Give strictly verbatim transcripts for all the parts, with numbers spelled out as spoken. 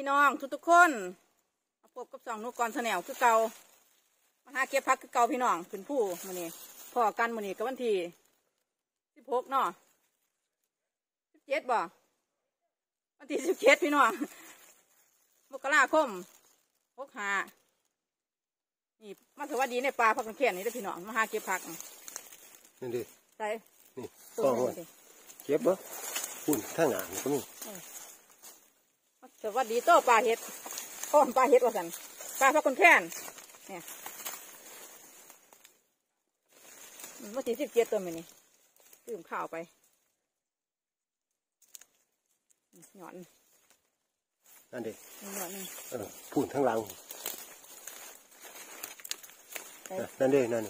พี่น้องทุกทุกคนมาพบกับสองนุกกรแนลคือเก่ามาหาเก็บพักคือเก่าพี่น้องขึ้นผู้มื้อนี้พอกันมื้อนี้กับวันที่สิบหกเนาะสิบเจ็ดบ่วันที่สิบเจ็ดพี่น้องมกราคมหกห้านี่มาสวัสดีในป่าพักกันแค่นี้เด้อพี่น้องมาหาเก็บพักนี่ดิใส่นี่ต้องเก็บบ่ปุ่นข้างหน้าก็มีสวัสดีโต้ปลาเห็ดอ้อมปลาเห็ดว่าสันปลาพักคนแค้นเนี่ยมาสี่สิบเจ็ดตัวมันนี่ตื่มข้าวไปหย่อนนั่นดิหย่อนนี่เออปุ่นข้างหลังนั่นดินั่น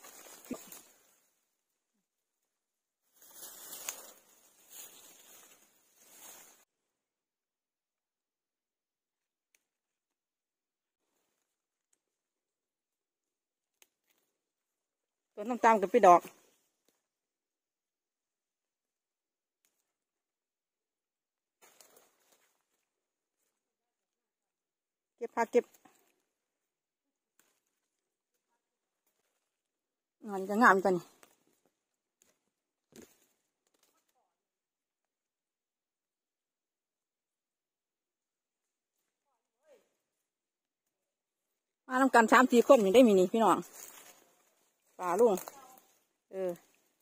ต้นน้ำตาลกับพี่ดอกเก็บผักเก็บงานจะงามกันมาทำกันสามสี่คนยังได้มีนี่พี่น้องป่าลุงเออ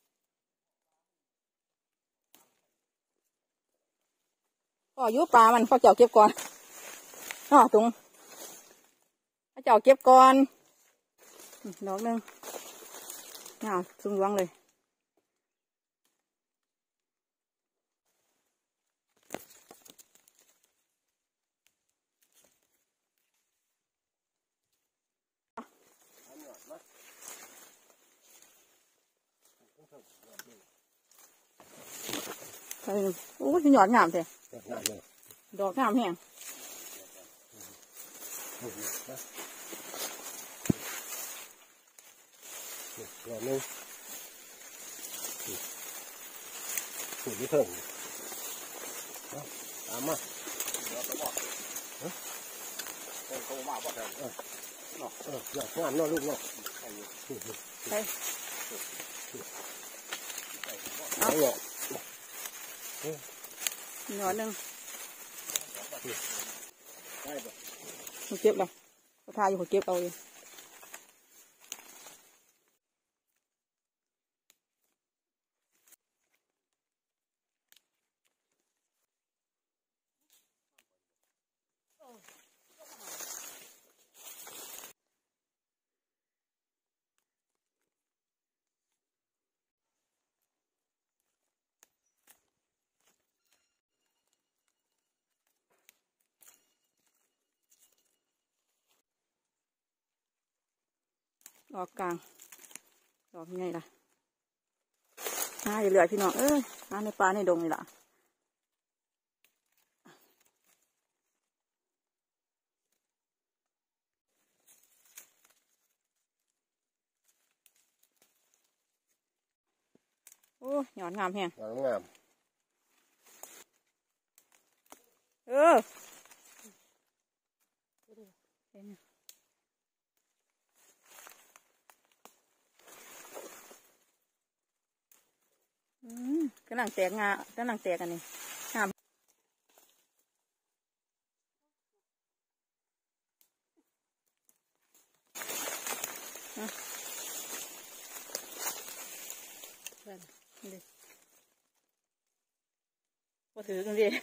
ก็ยุปลามันเขาเจ้าเก็บก่อนอ๋อตรงเขาเจ้าเก็บก่อนดอกหนึ่งเงาสูงหลวงเลยโอ้ยหยอดงามเลยดอกงามแห้งหยอดนึงสูตรนี้เพิ่มตามมาเออเออเออหยอดงามเนาะลูกเนาะไปเอาหยอดหยอดหนึ่งมันเก็บแล้วเขาทาอยู่เขาเก็บเอาอยู่ดอกกลางดอกไงล่ะหาเหลือพี่น้องเอ้ยหาในป่าในดงนี่ล่ะโอ้หยอดงามแฮงหยอดงามเอออืมกำลังแตกงากำลังแตกกันนี่งามนี่พอถือกันดิ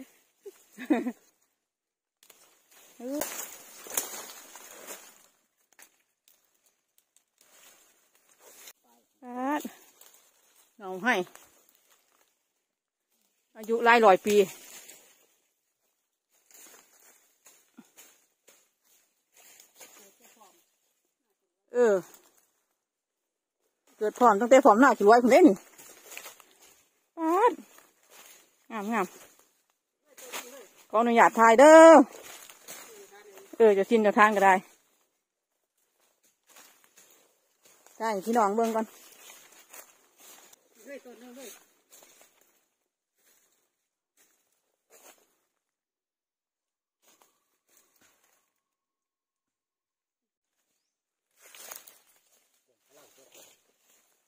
เอาให้อายุหลายร้อยปีเออเกิดพร้อมตั้งแต่พร้อมหน้ากี่ร้อยคนเล่นงามงามขออนุญาตถ่ายเด้อเออจะสิ้นจะทางก็ได้ได้พี่น้องเบิ่งก่อน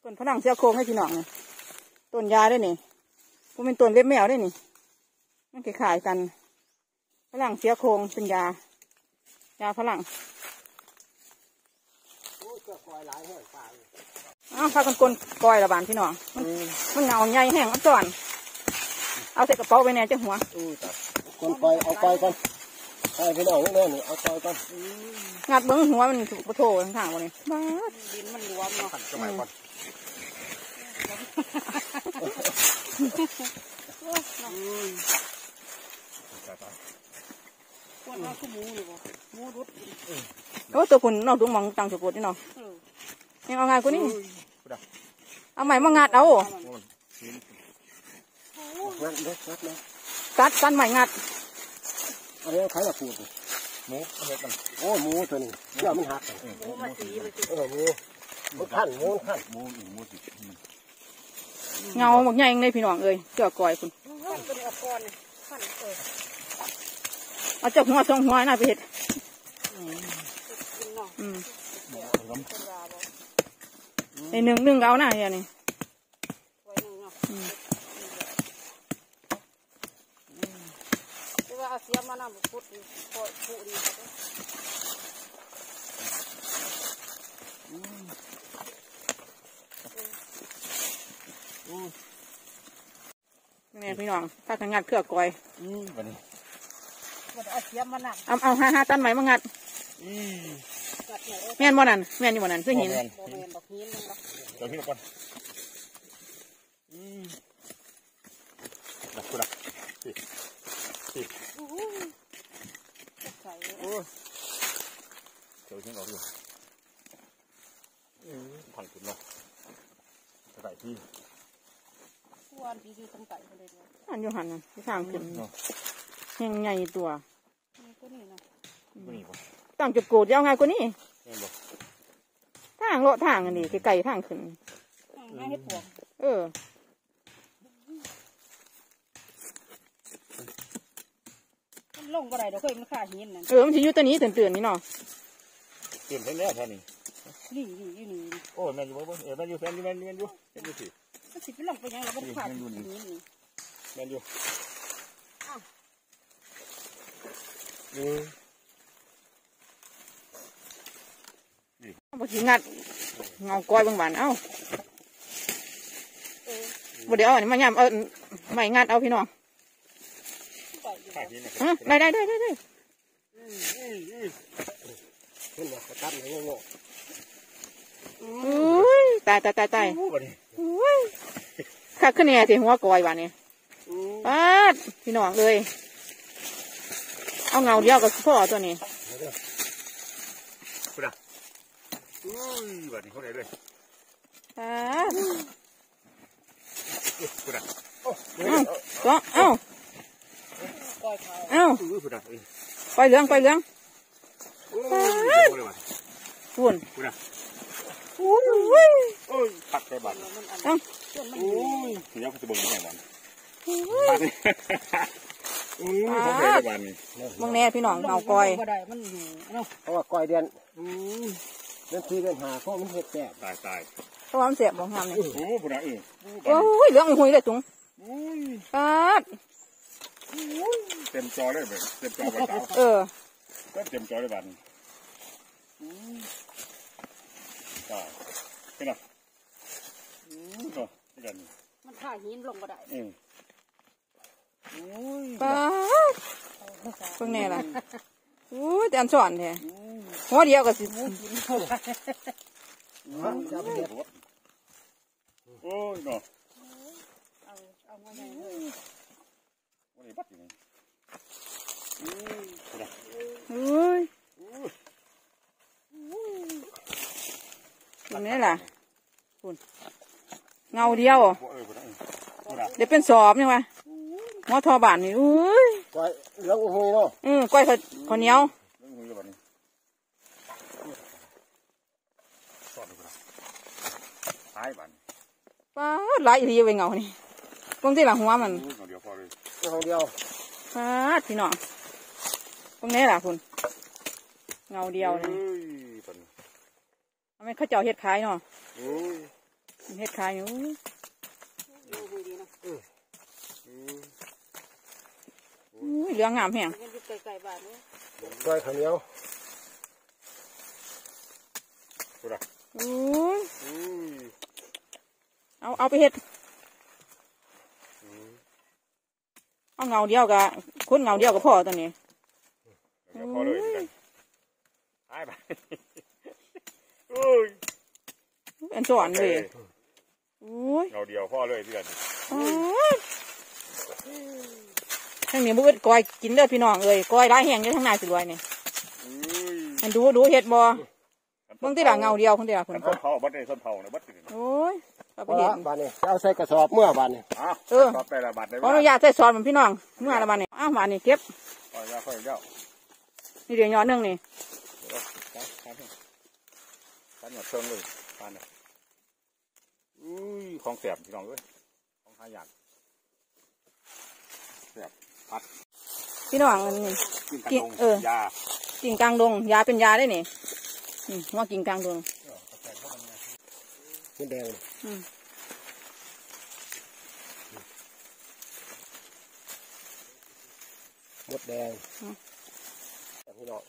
ต้นพนังเสียโครงให้พี่น้องนี่ต้นยาได้นี่มันเป็นต้นเล็บแมวได้นี่มันคล้ายๆกันพลังเสียโครงเป็นยายาพลังอ้าวพากันกลนกอยระบาดพี่น้องมันมันเงาใหญ่แห้งอันก่อนเอาใส่กระเป๋าไปแน่เจ้าหัวคนไปเอาไปกันไปพี่น้องนี่นี่เอาไปกันงัดเบิ้งหัวมันถูกประโถทั้งทางวันนี้บ้าดินมันรวมเนาะสมัยก่อนคนเอาขี้หมูอยู่บ่หมูรุดโอ้ตัวคุณนอกดวงมองต่างสกุลนี่เนาะยังเอาไงกูนี่เอาใหม่มางัดเอางัดเด็กงัดเลยตัดกันใหม่งัดอันนี้ใครมาพูดหมูเด็กมันโอ้หมูตัวนี้เชื่อมันหักหมูมาสีเลยเออหมูหมูขั้นหมูขั้นหมูอีกหมูสิเงาหมกใหญ่เลยพี่น้องเอ้ยเจ้าก่อยคุณเอาเจ้าหัวสองหัวน่าไปเห็ดในหนึ่งหนึ่งเอาหน้าเนี่ยนี่เอาเสียมาหน้าบุพุดดีปล่อยผู้ดีนี่พี่น้องถ้าทางงัดเครือก้อยเอาเสียมาหน้าเอาเอาห้าห้าตันไหมมางัดแม่นบ่นั่นแม่นอยู่บ่นั่นคือหินเดี๋ยวพี่ก่อนดักกูดักเดี๋ยวฉันเอาอยู่ผังขึ้นเนาะจะได้ที่วันปีที่ตั้งใจเลยอันยูหันนั่นที่ทางขึ้นยังใหญ่ตัวตั้งจุดโกดยาวไงกว่านี้ทางเลาะทางอันนี้ไกลๆทางขึ้นเออลงบ่ได้เดี๋ยวค่อยมันขาหินนั่นเออมันจะอยู่ตัวนี้ตื่นตื่นนี่เนาะตื่นเต้นแล้วท่านี่นี่นี่นี่นี่โอ้แมนอยู่บ่เออแมนอยู่แมนอยู่แมนอยู่แมนอยู่แมนอยู่สิมันสิไปลงไปยังเราไม่ได้ขาหินนี่แมนอยู่เอาไปสิงัดเงาก้อยบางวันเอ้าบ่เดี๋ยวอันนี้มาย่ำเออไม่งัดเอาพี่น้องได้ได้ได้ได้ได้อุ้ยตายตายตายตายอุ้ยข้าขึ้นเนี่ยสิหัวก้อยวันนี้ป้าพี่น้องเลยเอาเงาเดียวกับพ่อตัวนี้กูด่าอุ้ยวันนี้เขาได้เลยป้ากูด่าก็เอ้าเอ้าไปเหลืองไปเหลืองฝุ่นฝุ่นอุ้ยปักได้บ้านเอ้าอุ้ยเดี๋ยวเขาจะบ่งยังไงบ้านปักอุ้ยเขาได้บ้านนี่บางแน่พี่น้องเอาก้อยเพราะว่าก้อยเดือนเดือนสี่เดือนห้าเพราะมันเห็ดแก่ตายตายเพราะว่ามันเสียบของงามเลยโอ้โหนะเออโอ้ยเหลืองหุยเลยจุ๋งปัดเต็มจอเลยแบบเต็มจอแบบเออก็เต็มจอเลยบ้านก็เป็นไงก็เป็นกันมันท่าหินลงก็ได้ป้าเพิ่งแน่ละอู้แต่อันสอนแท้หัวเดียวก็สิโอ้ยเนาะเอาเอามาไหนเลยวันนี้บัดอยู่นี่อุ้ยตรงนี้ล่ะคุณเงาเดียวเดี๋ยวเป็นสอบนี่วะหม้อทอบานนี่อุ้ยก้อยเหลืองหุยเนาะอืมก้อยข้าวเหนียวป้าหลายอีเงานี่ตรงที่หลังหัวมันเดียวพอเลยเดียวป้าพี่น้องตรงนี้ล่ะคุณเงาเดียวนี่ทำไมข้าเจ้าเฮ็ดขายเนาะเฮ็ดขายอยู่อุ้ยเหลืองงามแห้งก้อยข้าวเหนียวอุ้ยเอาเอาไปเฮ็ดเอาเงาเดียวกับคนเงาเดียวกับพ่อตัวนี้พอเลยกันหายไปอุ้ยอันสอนเลยอุ้ยเงาเดียวพ่อเลยเพื่อนทั้งนี้บุ้ดก้อยกินเด้อพี่น้องเอ้ยก้อยร้ายแห้งอยู่ทั้งนายสิรวยนี่อันดูดูเห็ดบ่เบิ่งที่หลังเงาเดียวคนเดียวคนส้นเผาบัดเลยส้นเผาเนี่ยบัดเลยโอ้ยเอาไปว่าเห็ดบานนี้เอาใส่กระสอบเมื่อบานนี้อ้าวเออไปละบาทเลยขออนุญาตใส่ซอนมันพี่น้องเมื่อละวันนี้อ้าวมานี่เก็บค่อยยาค่อยยานี่เดี๋ยวย้อนหนึ่งนี่ปานหยดเชิงเลยปานเนี่ยอุ้ยของแสบพี่น้องเอ้ยของหายากแสบพัดพี่น้องอันนี้กินกันลงเออยากิ่งกลางดงยาเป็นยาได้นี่นี่ว่ากิ่งกลางดงมันแดงอืมมดแดงพี่น้อง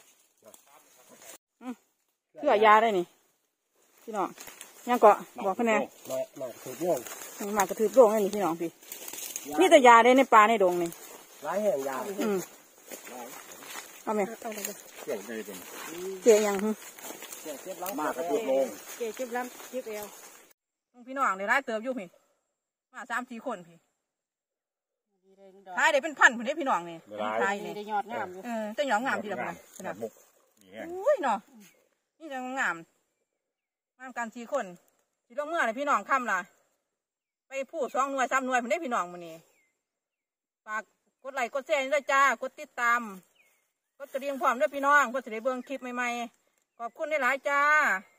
เพื่อยาได้นี่พี่น้องยังเกาะบอกคะแนนมามาถูกม่วงมากระทืบโรงนี่พี่น้องพี่นี่แต่ยาได้ในป่าในดงนี่ร้ายแห้งยาอืมเอาไหมเกี่ยวในตรงเจียยังหึมากกระตุกลงเจียเจ็บล้ำเจ็บเอวพี่น้องเดี๋ยวไล่เติบอยู่พี่มาสามสี่คนพี่ท้ายเดี๋ยวเป็นพันคนนี้พี่น้องนี่ท้ายนี่ได้ยอดงามเออจะยอดงามทีละพันแบบมุกนี่แห้งอุ้ยเนาะนี่จะงามงามกันสี่คนสิลงเมื่อไหร่พี่น้องค่ำล่ะไปพูดสองหน่วยสามหน่วยผมได้พี่น้องมื้อนี้ฝากกดไลค์กดแชร์ด้วยจ้ากดติดตามกดกระดิ่งพร้อมด้วยพี่น้องเพื่อจะได้เบิ่งคลิปใหม่ๆขอบคุณหลายๆจ้า